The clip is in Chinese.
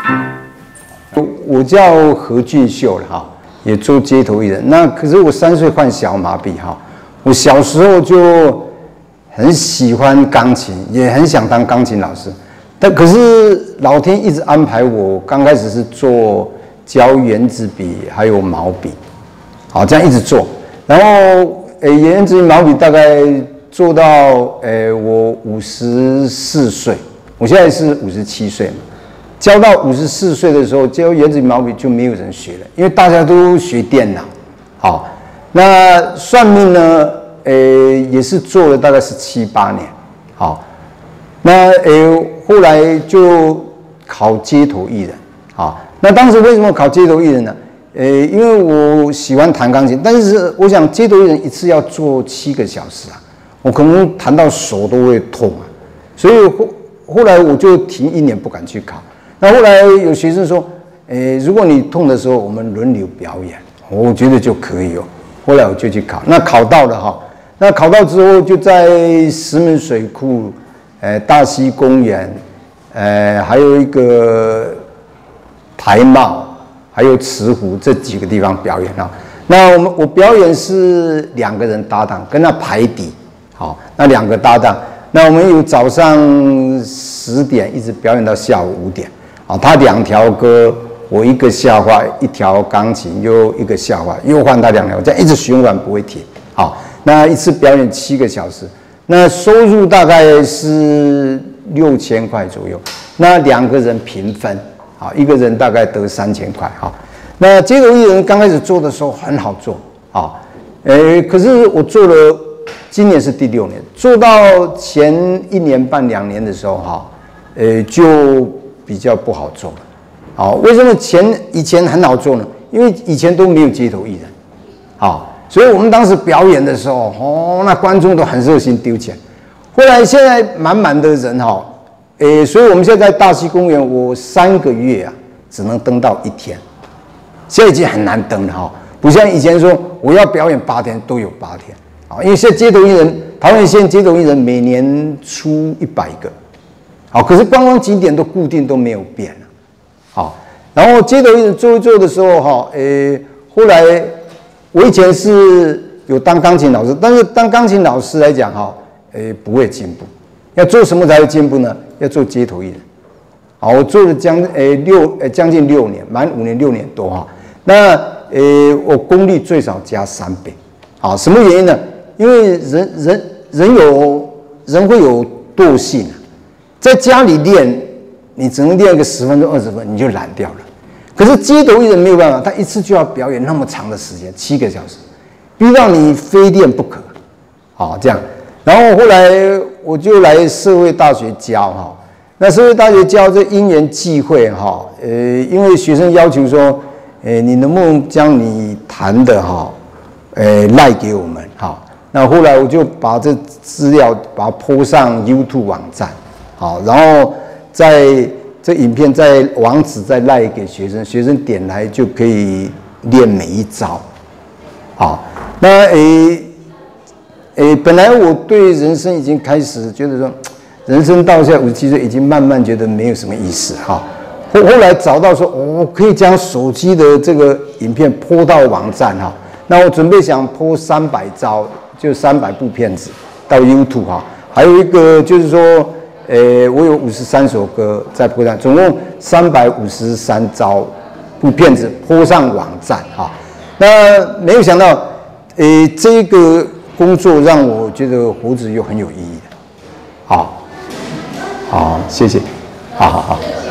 我叫何俊秀了哈，也做街头艺人。那可是我3岁患小麻痹哈，我小时候就很喜欢钢琴，也很想当钢琴老师。但可是老天一直安排我，刚开始是做教圆珠笔还有毛笔，好这样一直做。然后圆珠笔毛笔大概做到我54岁，我现在是57岁嘛。教到54岁的时候，教圆珠笔毛笔就没有人学了，因为大家都学电脑。好，那算命呢，也是做了大概是7、8年。好，那后来就考街头艺人。好，那当时为什么考街头艺人呢？因为我喜欢弹钢琴，但是我想街头艺人一次要做7个小时啊，我可能弹到手都会痛啊，所以后来我就停1年不敢去考。那后来有学生说，如果你痛的时候，我们轮流表演，我觉得就可以哦。后来我就去考，那考到了哈。那考到之后，就在石门水库、大溪公园，还有一个台茂，还有慈湖这几个地方表演啊。那我表演是2个人搭档，跟他排底，好，那2个搭档。那我们有早上10点一直表演到下午5点。啊，他2条歌，我1个笑话，1条钢琴，又1个笑话，又换他2条，这样一直循环不会停。好，那一次表演7个小时，那收入大概是6000块左右。那2个人平分，好，1个人大概得3000块。好，那街头艺人刚开始做的时候很好做，好，可是我做了，今年是第6年，做到前1年半2年的时候，哈，就比较不好做了，好，为什么以前很好做呢？因为以前都没有街头艺人，好，所以我们当时表演的时候，那观众都很热心丢钱。后来现在满满的人哈，所以我们现在在大溪公园，我3个月啊只能登到1天，现在已经很难登了哈，不像以前说我要表演8天都有8天，啊，因为现在街头艺人，桃园县街头艺人每年出100个。好，可是观光景点都固定都没有变了，好，然后街头艺人做一做的时候，哈，后来我以前是有当钢琴老师，但是当钢琴老师来讲，哈，不会进步，要做什么才会进步呢？要做街头艺人，好，我做了将近6年，满5年6年多哈，那我功力最少加3倍，好，什么原因呢？因为人会有惰性啊。在家里练，你只能练个10分钟、20分，你就懒掉了。可是街头艺人没有办法，他一次就要表演那么长的时间，7个小时，逼到你非练不可。好，这样，然后后来我就来社会大学教哈。那社会大学教这因缘际会哈，因为学生要求说，你能不能将你弹的哈，赖给我们哈？那后来我就把这资料把它 po 上 YouTube 网站。好，然后在这影片在网址再赖给学生，学生点来就可以练每一招。好，那本来我对人生已经开始觉得说，人生到现在57岁，已经慢慢觉得没有什么意思哈。后来找到说，我可以将手机的这个影片po到网站哈。那我准备想po300招，就300部片子到 YouTube 哈。还有一个就是说。我有53首歌在播上，总共353招部片子播上网站哈。那没有想到，这个工作让我觉得活着又很有意义。好，好，谢谢，好好好。